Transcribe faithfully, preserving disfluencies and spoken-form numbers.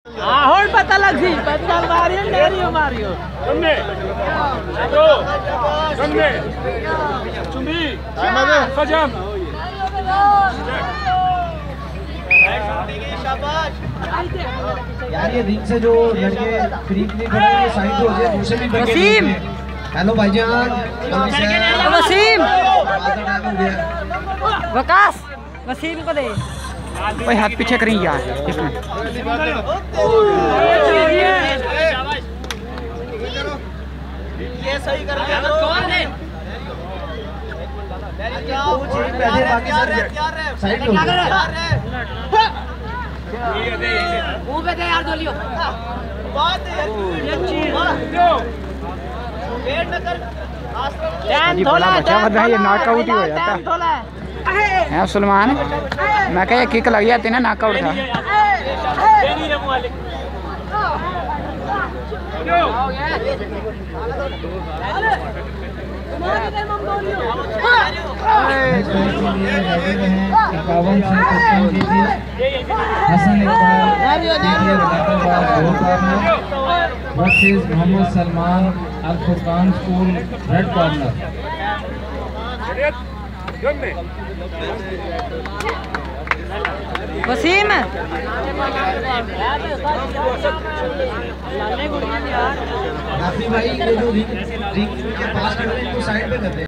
आहोड़ पता लग सी पता मारियो नेरियो मारियो सुनने दो सुनने चुंबी सजम यार ये रिंग से जो लड़के फ्री फ्री खड़े हैं ये साइड हो जाए दूसरे भी वसीम हेलो भाईजान वसीम वकास वसीम को दे भाई हाथ पीछे करें यार एक मिनट ये सही कर दिया कौन है साइड हो मुंह पे दे यार दोलियो बात है वेट न कर जी बड़ा बच्चा बता ये नॉकआउट ही हो जाता है सलमान मैं कह किक लग जाती ना नॉकआउट था इक्यावन से पचपन जी जी Hasan Iqbal versus Mohammad Salman Al Furqan school red corner. Wasim भाई ये जो रिंग रिंग के पास खड़े हैं इनको साइड पे कर दे।